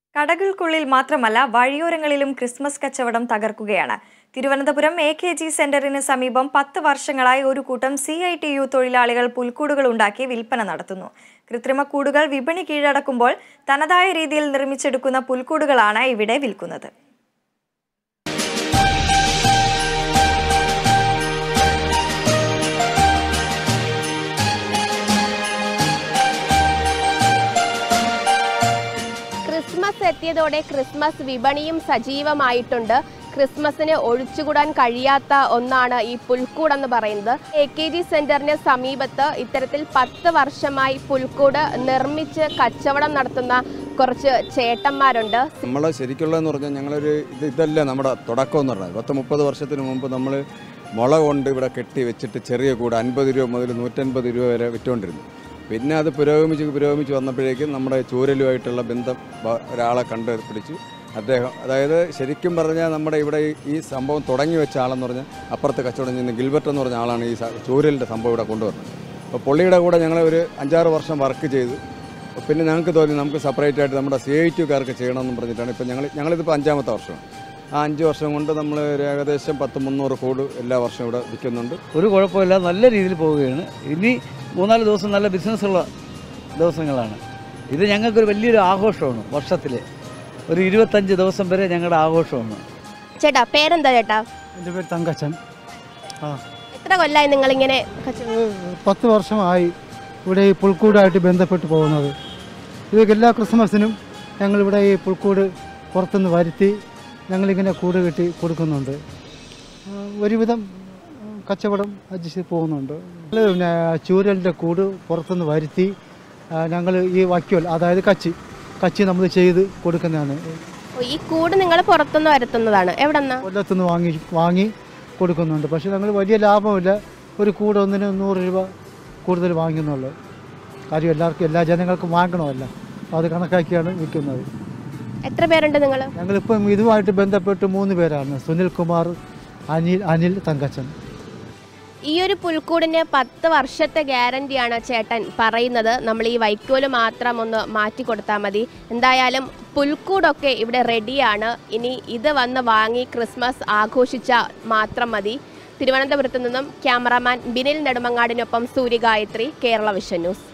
കടകൾക്കുള്ളിൽ മാത്രമല്ല വഴിയോരങ്ങളിലും ക്രിസ്മസ് കച്ചവടം തകർക്കുകയാണ്. തിരുവനന്തപുരം AKG സെന്ററിന് സമീപം 10 വർഷങ്ങളായി ഒരു കൂട്ടം CITU തൊഴിലാളികൾ പുൽക്കൂടുകൾ ഉണ്ടാക്കി വിൽപ്പന നടത്തുന്നു. കൃത്രിമ കൂടുകൾ വിപണി കീഴടക്കുമ്പോൾ തനതായ രീതിയിൽ നിർമ്മിച്ചെടുക്കുന്ന പുൽക്കൂടുകളാണ് ഇവിടെ വിൽക്കുന്നത്. ക്രിസ്മസ് എത്തിയതോടെ ക്രിസ്മസ് വിപണിയും സജീവമായിട്ടുണ്ട്. ക്രിസ്മസിന് ഒഴിച്ചുകൂടാൻ കഴിയാത്ത ഒന്നാണ് ഈ പുൽക്കൂടെന്ന് പറയുന്നത്. AKG സെന്ററിന് സമീപത്ത് ഇത്തരത്തിൽ 10 വർഷമായി പുൽക്കൂട് നിർമ്മിച്ച് കച്ചവടം നടത്തുന്ന കുറച്ച് ചേട്ടന്മാരുണ്ട്. നമ്മൾ ശരിക്കുള്ളതെന്ന് പറഞ്ഞാൽ ഞങ്ങളൊരു ഇതല്ല നമ്മുടെ തുടക്കം എന്ന് പറഞ്ഞാൽ 10-30 വർഷത്തിന് മുമ്പ് നമ്മൾ മുള കൊണ്ട് ഇവിടെ കെട്ടി വെച്ചിട്ട് ചെറിയ കൂട് 50 രൂപ മുതൽ 150 രൂപ വരെ വിറ്റുകൊണ്ടിരുന്നു. പിന്നെ അത് പുരോഗമിച്ച് വന്നപ്പോഴേക്കും നമ്മുടെ ചൂരലുമായിട്ടുള്ള ബന്ധം ഒരാളെ കണ്ടുപിടിച്ചു. അദ്ദേഹം അതായത് ശരിക്കും പറഞ്ഞാൽ നമ്മുടെ ഇവിടെ ഈ സംഭവം തുടങ്ങി വെച്ച ആളെന്ന് പറഞ്ഞാൽ അപ്പുറത്ത് കച്ചവടം ചെയ്യുന്ന ഗിൽബർട്ട് എന്ന് പറഞ്ഞ ആളാണ് ഈ ചൂരലിൻ്റെ സംഭവം ഇവിടെ കൊണ്ടുവരുന്നത്. അപ്പോൾ പുള്ളിയുടെ കൂടെ ഞങ്ങൾ ഒരു 5-6 വർഷം വർക്ക് ചെയ്തു. പിന്നെ ഞങ്ങൾക്ക് തോന്നി നമുക്ക് സെപ്പറേറ്റ് ആയിട്ട് നമ്മുടെ CITUകാർക്ക് ചെയ്യണമെന്ന് പറഞ്ഞിട്ടാണ് ഇപ്പോൾ ഞങ്ങളിതിപ്പോൾ 5ാമത്തെ വർഷമാണ്. ആ 5 വർഷം കൊണ്ട് നമ്മൾ ഒരു ഏകദേശം 100-300 കൂട് എല്ലാ വർഷവും ഇവിടെ വിൽക്കുന്നുണ്ട്. ഒരു കുഴപ്പമില്ല, നല്ല രീതിയിൽ പോവുകയാണ്. ഇനി 3-4 ദിവസം നല്ല ബിസിനസ്സുള്ള ദിവസങ്ങളാണ്. ഇത് ഞങ്ങൾക്കൊരു വലിയൊരു ആഘോഷമാണ്. വർഷത്തിൽ ഒരു 25 ദിവസം വരെ ഞങ്ങളുടെ ആഘോഷമാണ്. ചേട്ടാ പേരെന്താ ചേട്ടാ? എൻ്റെ പേര് തങ്കച്ചൻ. എത്ര കൊല്ലമായി നിങ്ങളിങ്ങനെ? 10 വർഷമായി ഇവിടെ ഈ പുൽക്കൂടായിട്ട് ബന്ധപ്പെട്ട് പോകുന്നത്. ഇത് എല്ലാ ക്രിസ്മസിനും ഞങ്ങളിവിടെ ഈ പുൽക്കൂട് പുറത്തുനിന്ന് വരുത്തി ഞങ്ങളിങ്ങനെ കൂട് കെട്ടി കൊടുക്കുന്നുണ്ട്. ഒരുവിധം കച്ചവടം അഡ്ജസ്റ്റ് പോകുന്നുണ്ട്. പിന്നെ ചൂരലിൻ്റെ കൂട് പുറത്തുനിന്ന് വരുത്തി ഞങ്ങൾ ഈ വൈക്കോൽ അതായത് കച്ചി നമ്മൾ ചെയ്ത് കൊടുക്കുന്നതാണ്. ഈ കൂട് നിങ്ങൾ പുറത്തുനിന്ന് വരുത്തുന്നതാണ്? എവിടെന്നാ? കൊല്ലത്തുനിന്ന് വാങ്ങി കൊടുക്കുന്നുണ്ട്. പക്ഷേ ഞങ്ങൾ വലിയ ലാഭമില്ല. ഒരു കൂട് ഒന്നിന് 100 രൂപ കൂടുതൽ വാങ്ങുന്നുള്ളൂ. കാര്യം എല്ലാ ജനങ്ങൾക്കും വാങ്ങണമല്ല, അത് കണക്കാക്കിയാണ് വിൽക്കുന്നത്. എത്ര പേരുണ്ട് നിങ്ങൾ? ഞങ്ങളിപ്പം ഇതുമായിട്ട് ബന്ധപ്പെട്ട് 3 പേരാണ്. സുനിൽകുമാർ, അനിൽ, തങ്കച്ചൻ. ഈ ഒരു പുൽക്കൂടിന് 10 വർഷത്തെ ഗ്യാരണ്ടിയാണ് ചേട്ടൻ പറയുന്നത്. നമ്മൾ ഈ വൈക്കോല് മാത്രം ഒന്ന് മാറ്റി കൊടുത്താൽ മതി. എന്തായാലും പുൽക്കൂടൊക്കെ ഇവിടെ റെഡിയാണ്. ഇനി ഇത് വന്ന് വാങ്ങി ക്രിസ്മസ് ആഘോഷിച്ചാൽ മാത്രം മതി. തിരുവനന്തപുരത്ത് നിന്നും ക്യാമറാമാൻ ബിനിൽ നെടുമങ്ങാടിനൊപ്പം സൂര്യഗായത്രി, കേരള വിഷൻ ന്യൂസ്.